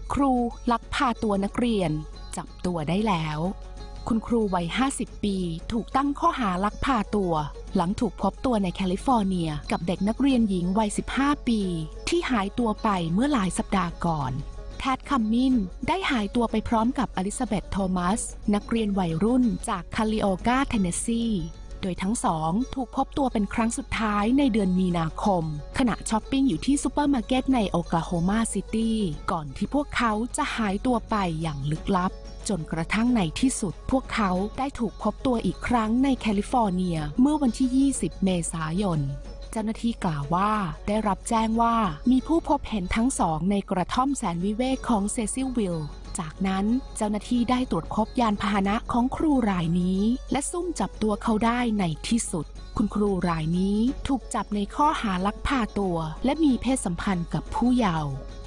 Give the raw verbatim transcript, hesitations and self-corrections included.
ครูลักพาตัวนักเรียนจับตัวได้แล้วคุณครูวัยห้าสิบปีถูกตั้งข้อหาลักพาตัวหลังถูกพบตัวในแคลิฟอร์เนียกับเด็กนักเรียนหญิงวัยสิบห้าปีที่หายตัวไปเมื่อหลายสัปดาห์ก่อนแทดคัมมินได้หายตัวไปพร้อมกับอลิซาเบธโทมัสนักเรียนวัยรุ่นจากคาลิโอกาเทนเนสซีโดยทั้งสองถูกพบตัวเป็นครั้งสุดท้ายในเดือนมีนาคมขณะช้อปปิ้งอยู่ที่ซูเปอร์มาร์เก็ตในโอคลาโฮมาซิตี้ก่อนที่พวกเขาจะหายตัวไปอย่างลึกลับจนกระทั่งในที่สุดพวกเขาได้ถูกพบตัวอีกครั้งในแคลิฟอร์เนียเมื่อวันที่ยี่สิบเมษายนเจ้าหน้าที่กล่าวว่าได้รับแจ้งว่ามีผู้พบเห็นทั้งสองในกระท่อมแสนวิเวกของเซซิลวิลล์จากนั้นเจ้าหน้าที่ได้ตรวจพบยานพาหนะของครูรายนี้และซุ่มจับตัวเขาได้ในที่สุดคุณครูรายนี้ถูกจับในข้อหาลักพาตัวและมีเพศสัมพันธ์กับผู้เยาว์